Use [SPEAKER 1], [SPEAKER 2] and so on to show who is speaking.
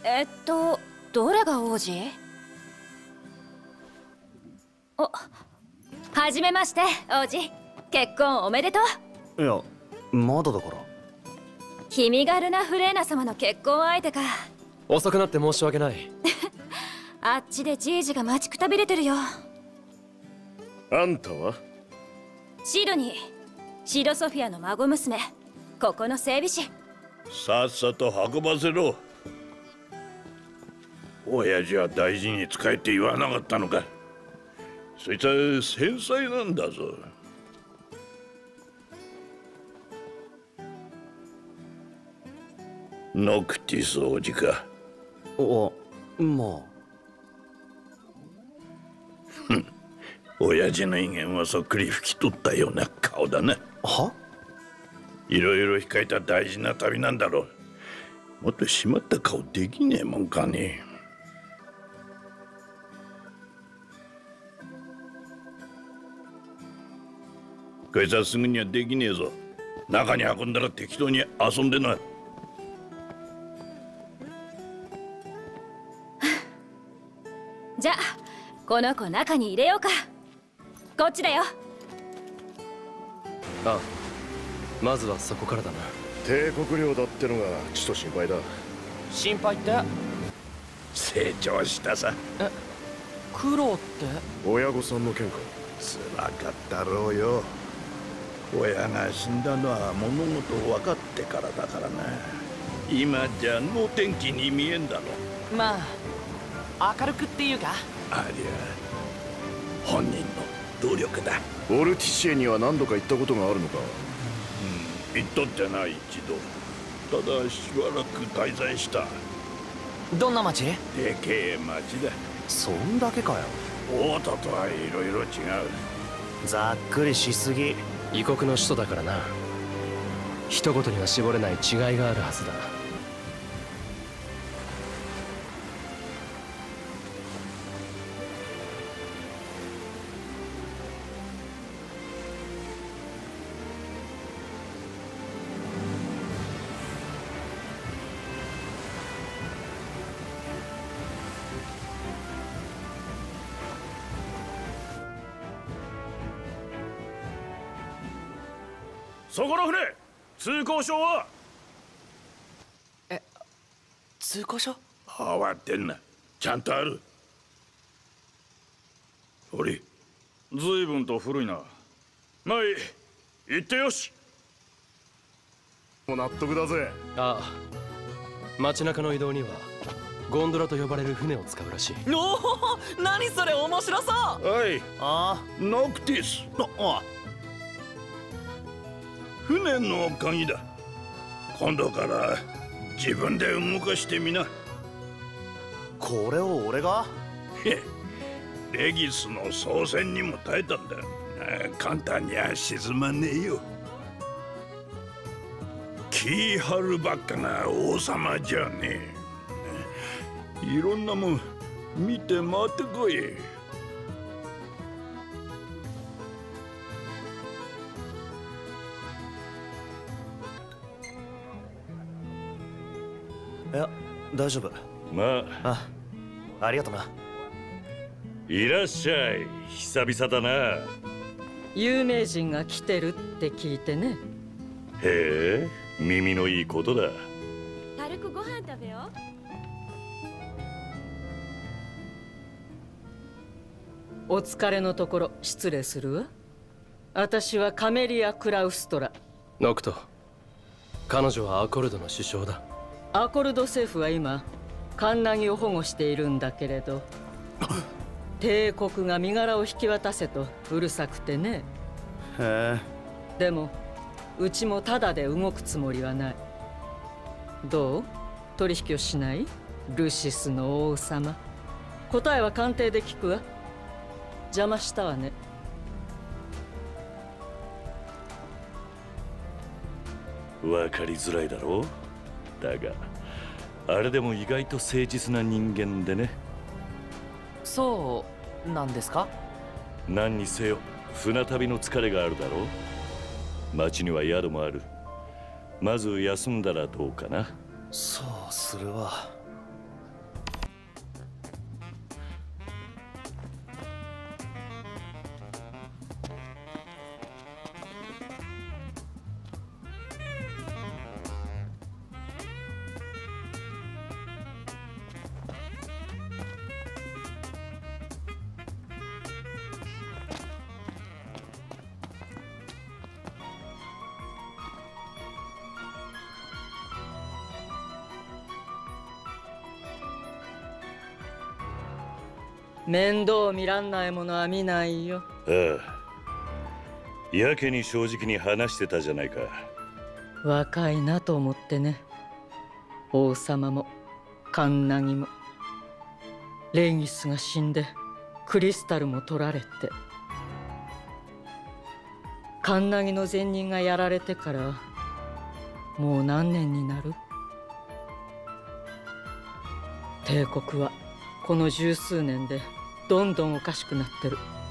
[SPEAKER 1] どれが王子？お、はじめまして、王子。結婚おめでと
[SPEAKER 2] う。いや、まだだから。
[SPEAKER 1] 君がルナ・フレーナ様の結婚相手か。
[SPEAKER 3] 遅くなって申し訳ない。
[SPEAKER 1] あっちでじいじが待ちくたびれてるよ。
[SPEAKER 4] あんたは？
[SPEAKER 1] シドニー、シドソフィアの孫娘、ここの整備士。
[SPEAKER 5] さっさと運ばせろ。親父は大事に使えって言わなかったのか。そいつは繊細なんだぞ。ノクティス王子か。
[SPEAKER 2] まあ。
[SPEAKER 5] 親父の威厳はそっくり拭き取ったような顔だな。
[SPEAKER 2] はい
[SPEAKER 5] ろいろ控えた大事な旅なんだろう。もっと締まった顔できねえもんかね。こいつはすぐにはできねえぞ。中に運んだら適当に遊んでな。
[SPEAKER 1] じゃあこの子中に入れようか。こっちだよ。
[SPEAKER 3] ああ、まずはそこからだな。
[SPEAKER 4] 帝国領だってのがちょっと心配だ。
[SPEAKER 6] 心配って？
[SPEAKER 5] 成長したさ。
[SPEAKER 6] 苦労って？
[SPEAKER 4] 親御さんの件か。
[SPEAKER 5] つらかったろうよ。親が死んだのは物事を分かってからだからな。今じゃ能天気に見えんだろ。
[SPEAKER 6] まあ明るくっていうか。
[SPEAKER 5] ありゃ本人の努力だ。
[SPEAKER 4] オルティシエには何度か行ったことがあるのか。
[SPEAKER 5] 行っとってな、一度。ただしばらく滞在した。
[SPEAKER 6] どんな町？
[SPEAKER 5] でけえ町だ。
[SPEAKER 2] そんだけかよ。
[SPEAKER 5] オータとはいろいろ違う。
[SPEAKER 2] ざっくりしすぎ。
[SPEAKER 3] 異国の首都だからな。一言には絞れない違いがあるはずだ。
[SPEAKER 7] そこの船、通行証は？
[SPEAKER 6] 通行証？
[SPEAKER 5] 慌てんな、ちゃんとある。俺、
[SPEAKER 7] 随分と古いな。まあいい、行ってよし。
[SPEAKER 4] もう納得だぜ。
[SPEAKER 3] ああ、街中の移動にはゴンドラと呼ばれる船を使うらしい。
[SPEAKER 6] おお、何それ面白そう。
[SPEAKER 5] おい、ノクティス。船の鍵だ。今度から自分で動かしてみな。
[SPEAKER 2] これを俺が？
[SPEAKER 5] レギスの操船にも耐えたんだ。簡単には沈まねえよ。キーハルばっかが王様じゃねえ。いろんなもん見て回ってこい。
[SPEAKER 2] いや、大丈夫。
[SPEAKER 8] ま
[SPEAKER 2] あ、ありがとな。
[SPEAKER 8] いらっしゃい。久々だな。
[SPEAKER 9] 有名人が来てるって聞いてね。
[SPEAKER 8] へえ、耳のいいことだ。
[SPEAKER 1] 軽くご飯食べよ
[SPEAKER 9] う。お疲れのところ失礼するわ。私はカメリア・クラウストラ。
[SPEAKER 3] ノクト、彼女はアコルドの首相だ。
[SPEAKER 9] アコルド政府は今カンナギを保護しているんだけれど帝国が身柄を引き渡せとうるさくてね。
[SPEAKER 2] へえ。
[SPEAKER 9] でもうちもタダで動くつもりはない。どう？取引をしない？ルシスの王様。答えは官邸で聞くわ。邪魔したわね。
[SPEAKER 8] わかりづらいだろう。だがあれでも意外と誠実な人間でね。
[SPEAKER 6] そうなんですか？
[SPEAKER 8] 何にせよ船旅の疲れがあるだろう。町には宿もある。まず休んだらどうかな。
[SPEAKER 2] そうするわ。
[SPEAKER 9] 面倒見らんないものは見ないよ。
[SPEAKER 8] ああ、やけに正直に話してたじゃないか。
[SPEAKER 9] 若いなと思ってね。王様もカンナギも。レイギスが死んでクリスタルも取られて、カンナギの前任がやられてからもう何年になる？帝国はこの十数年でどんどんおかしくなってる。